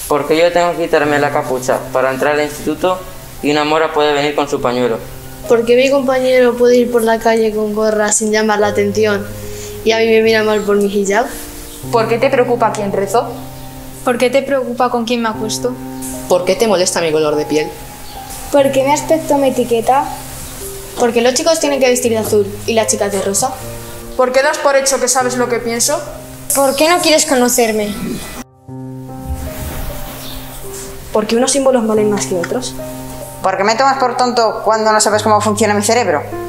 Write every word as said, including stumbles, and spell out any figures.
Porque yo tengo que quitarme la capucha para entrar al instituto y una mora puede venir con su pañuelo. Porque mi compañero puede ir por la calle con gorra sin llamar la atención y a mí me mira mal por mi hijab. ¿Por qué te preocupa quién rezo? ¿Por qué te preocupa con quién me acuesto? ¿Por qué te molesta mi color de piel? ¿Por qué mi aspecto me etiqueta? Porque los chicos tienen que vestir de azul y las chicas de rosa. ¿Por qué das por hecho que sabes lo que pienso? ¿Por qué no quieres conocerme? Porque unos símbolos valen más que otros. ¿Por qué me tomas por tonto cuando no sabes cómo funciona mi cerebro?